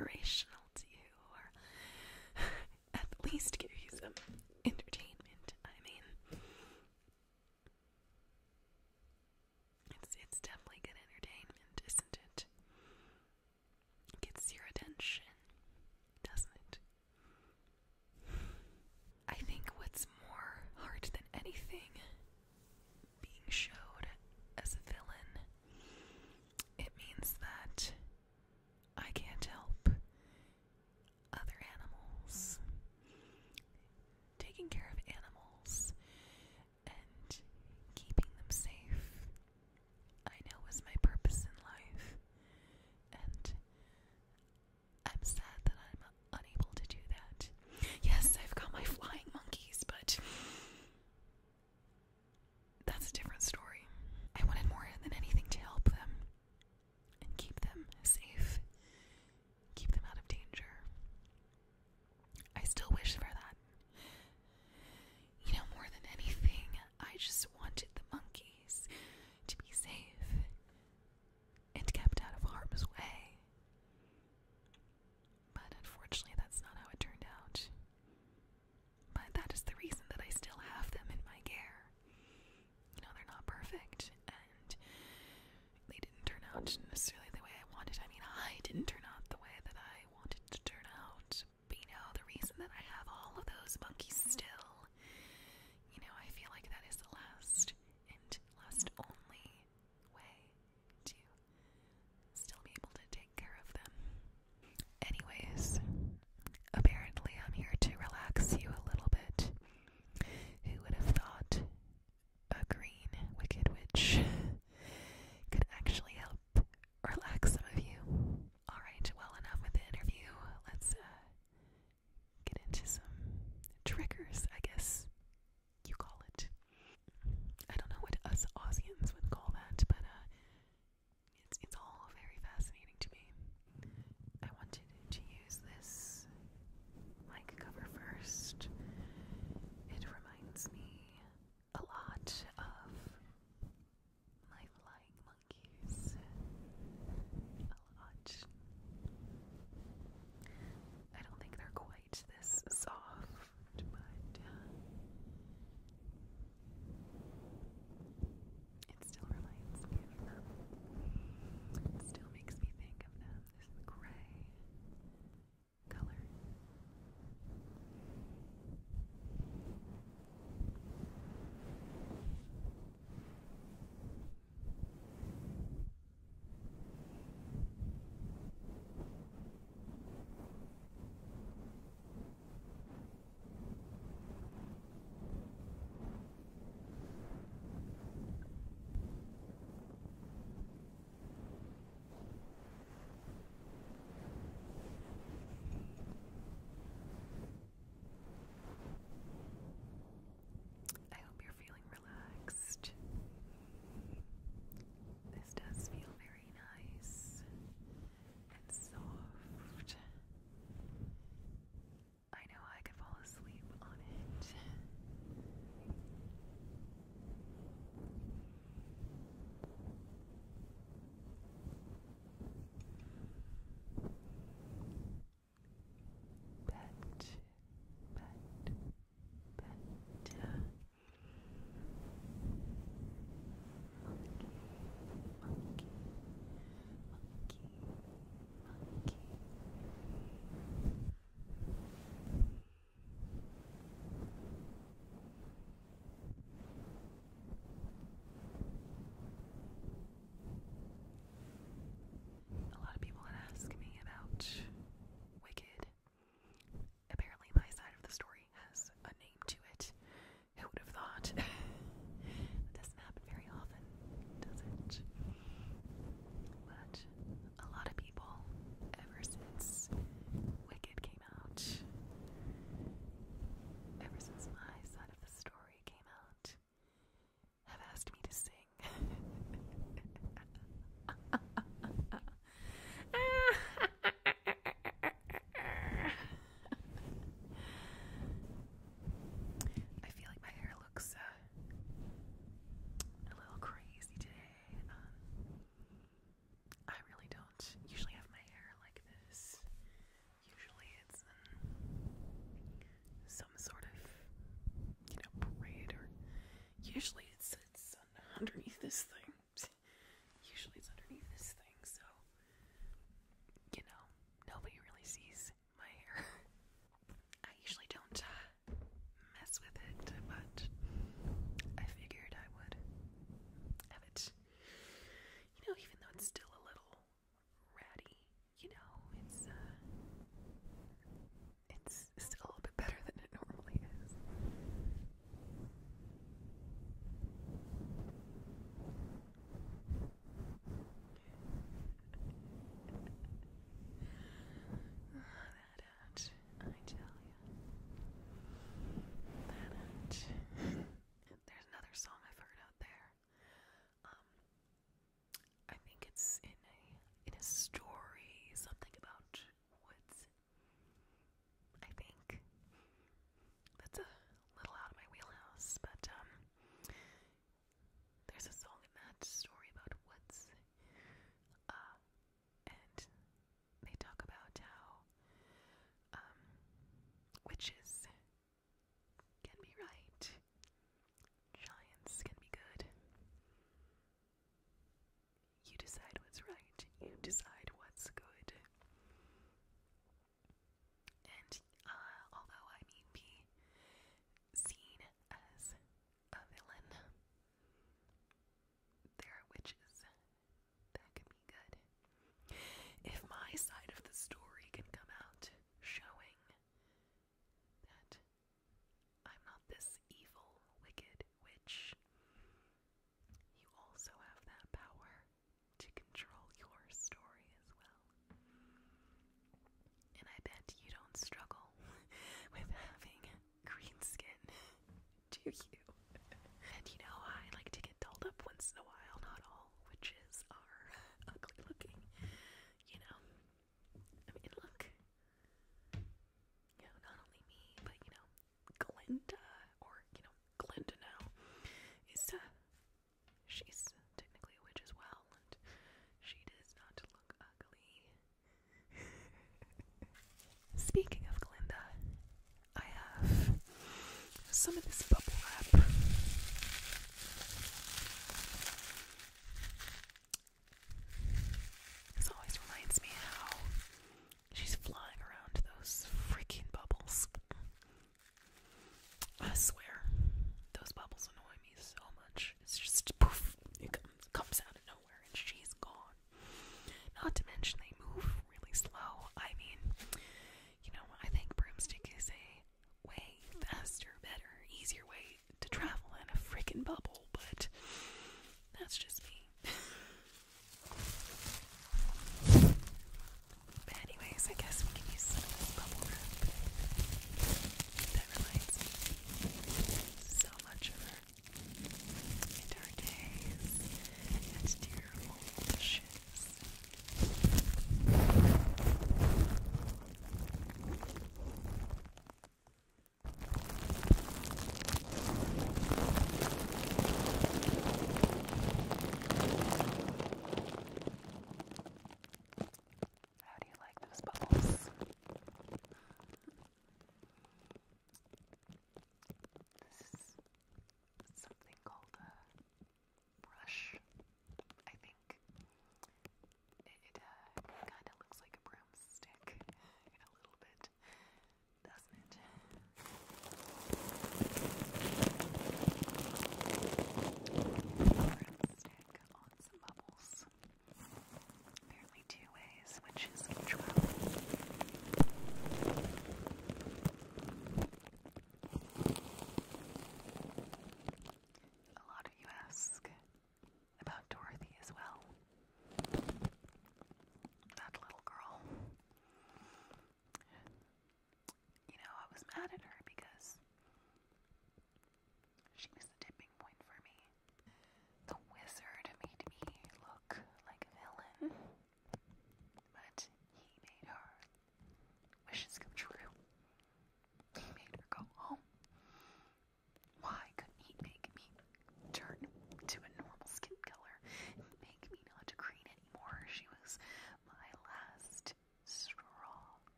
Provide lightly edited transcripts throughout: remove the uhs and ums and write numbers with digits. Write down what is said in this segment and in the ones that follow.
inspirational to you, or at least give you some entertainment. I mean, it's definitely good entertainment, isn't it? It gets your attention, doesn't it? I think what's more hard than anything, being showed as a villain, it means that I can't help other animals. Taking care of animals and keeping them safe, I know is my purpose in life, and I'm sad that I'm unable to do that. Yes, I've got my flying monkeys, but that's a different story. I wanted more than anything to help them and keep them safe, keep them out of danger. I still wish for that. You know, more than anything, I just wanted the monkeys to be safe and kept out of harm's way. But unfortunately, that's not how it turned out. But that is the reason that I still have them in my care. You know, they're not perfect, and they didn't turn out necessarily the way I wanted. I mean, I didn't turn out the way that I wanted to turn out. But you know, the reason that I have all of those monkeys still, you know, I feel like that is the last and last only way to still be able to take care of them. Anyways, apparently I'm here to relax you a little bit. Who would have thought a green wicked witch could actually help relax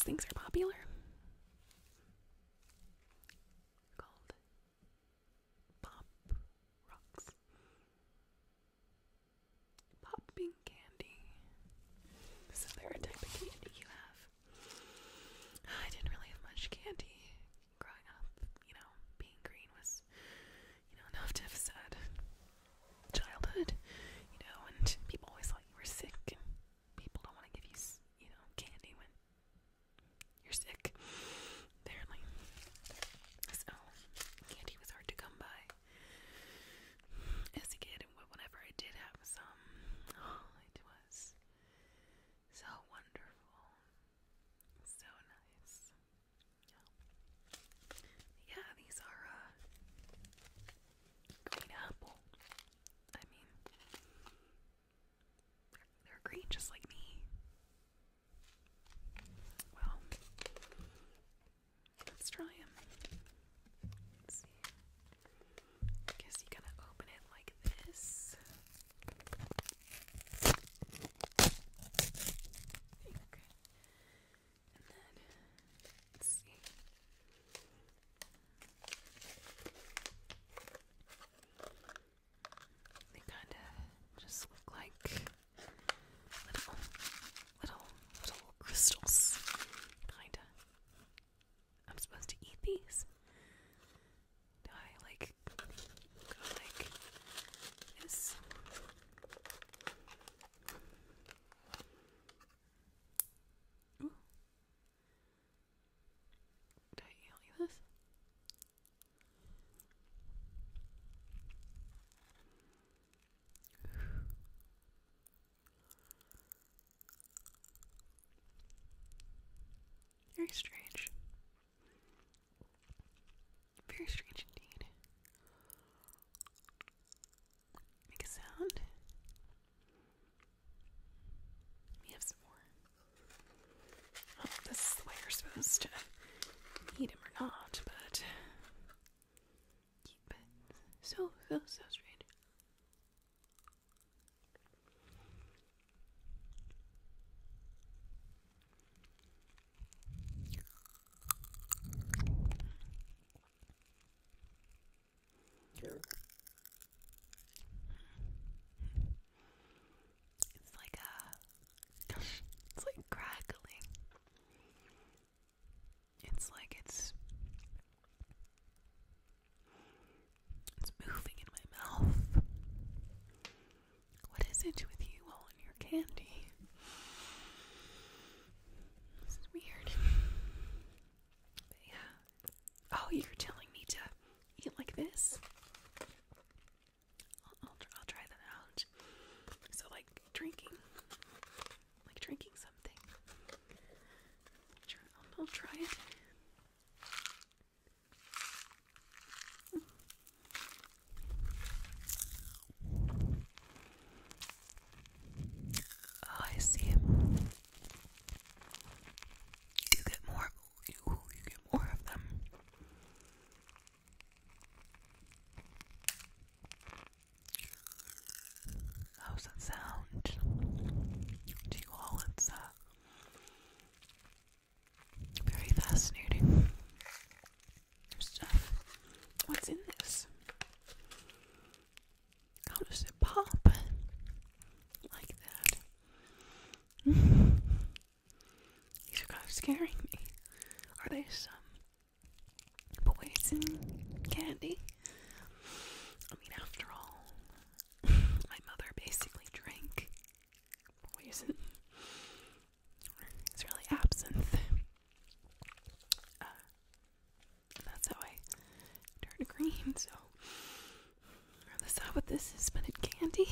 these things are popular. Called Pop Rocks. Popping candy. So they're a type of candy you have. I didn't really have much candy growing up. You know, being green was, enough to have a sad childhood. And people always thought you were sick, and people don't want to give you, candy when you're sick, apparently. So, candy was hard to come by as a kid, and whenever I did have some, it was so wonderful, so nice. Yeah, these are, green apple. I mean, they're green just like me. Well, let's try them. Let's see. I guess you gotta open it like this. Okay. And then, let's see. They kinda just look like little crystals. Kinda. I'm supposed to eat these? Do I go like this? Ooh. Do I eat like this? Very strange. Very strange indeed. Make a sound. We have some more. Oh, this is the way you're supposed to eat him or not, but keep it so strange. It's like crackling. It's like it's moving in my mouth. What is it with you all and your candy? This is weird. But yeah. Oh, you're telling me to eat like this? I'll try that out. So like drinking something. I'll try it. Oh, I see. You get more. You get more of them. How's that sound? To you all, it's very fascinating. Stuff. What's in this? How does it pop? Like that. These are kind of scaring me. Are they some poison candy? I mean, after all, my mother basically drank poison. It's really absinthe. And that's how I turned green, so that's not what this is, but it's candy.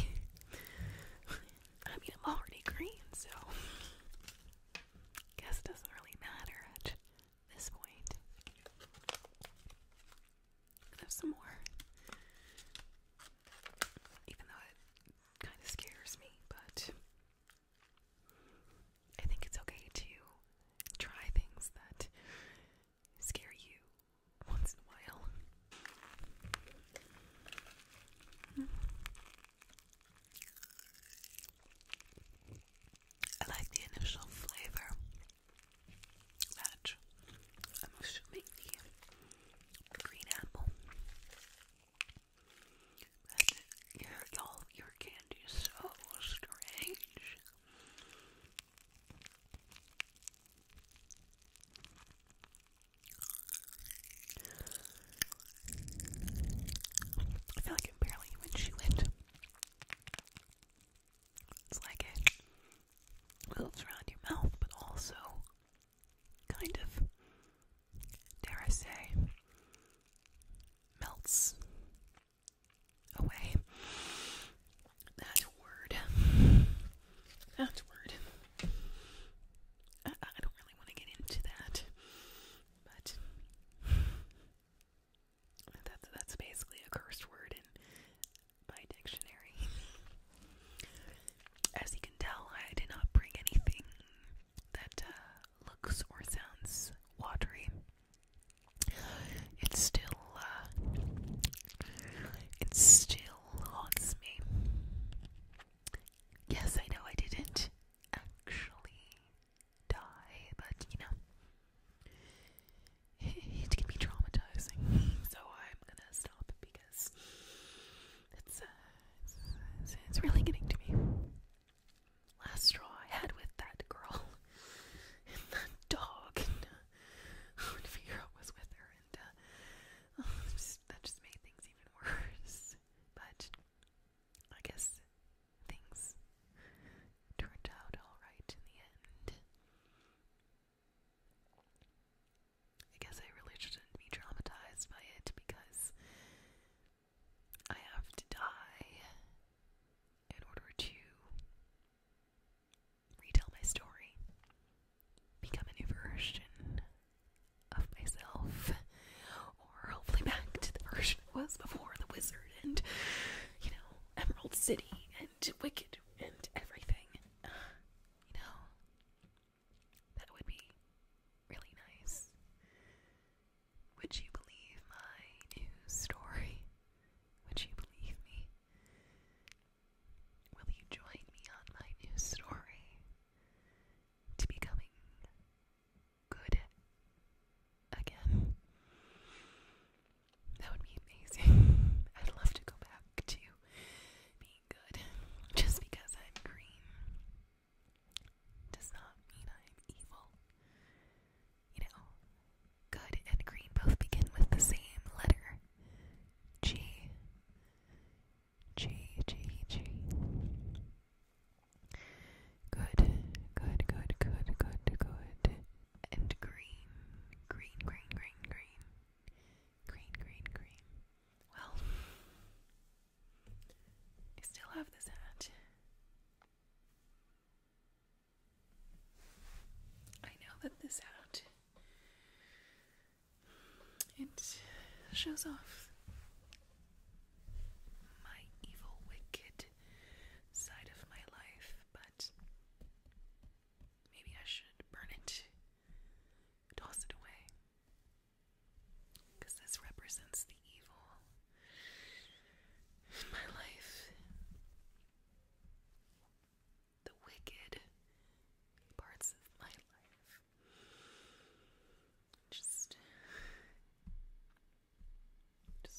I mean, I'm already green, so guess it doesn't really matter. It's really getting to me. Last straw I had with that girl and that dog, and Figaro was with her, and that just made things even worse. But I guess things turned out alright in the end. I guess I really shouldn't be traumatized by it because I have to die in order to retell my story, become a new version of myself, or hopefully back to the version I was before the wizard and, Emerald City and Wicked and everything. That would be really nice. Would you believe my new story? Would you believe me? Will you join me on my new story to becoming good again? That would be amazing. I'd love to go back to being good. Just because I'm green does not mean I'm evil. Good and green both begin with the same letter. G. G, G, G. Good, good, good, good, good, good. And green, green, green, green, green. Green, green, green. Well, I still have this hat. I know that this hat, it shows off my evil, wicked side of my life, but maybe I should burn it, toss it away, because this represents the evil in my life, the wicked parts of my life. Just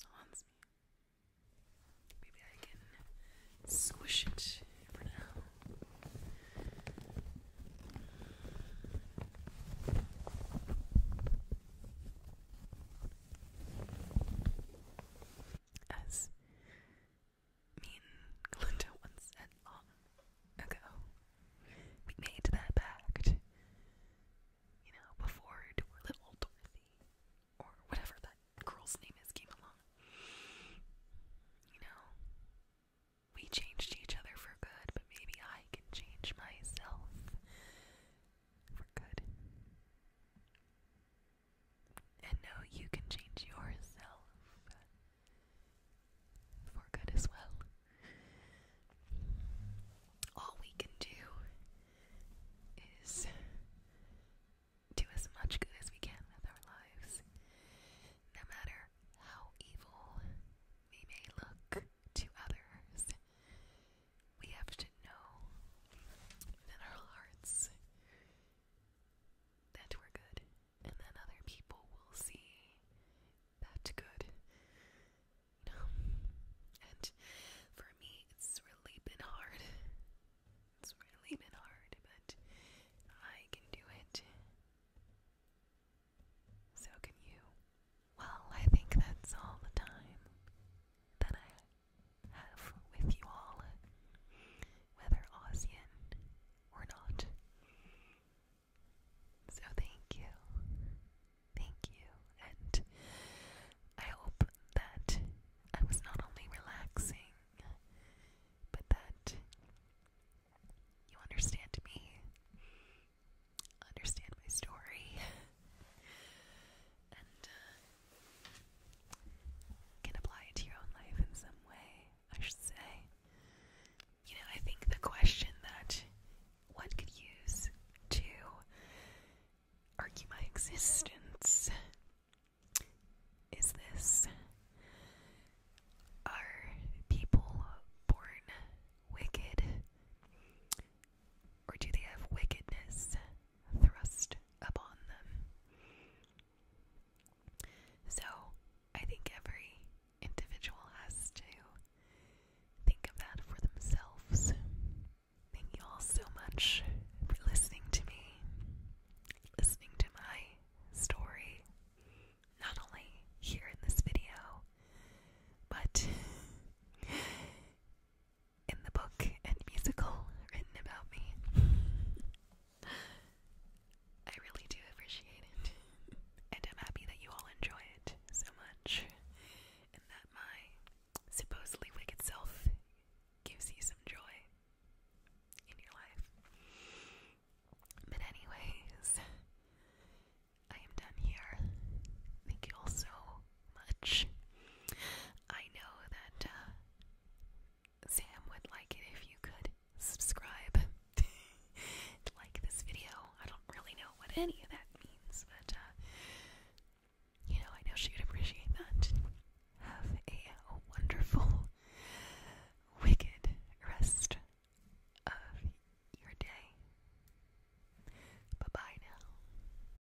any of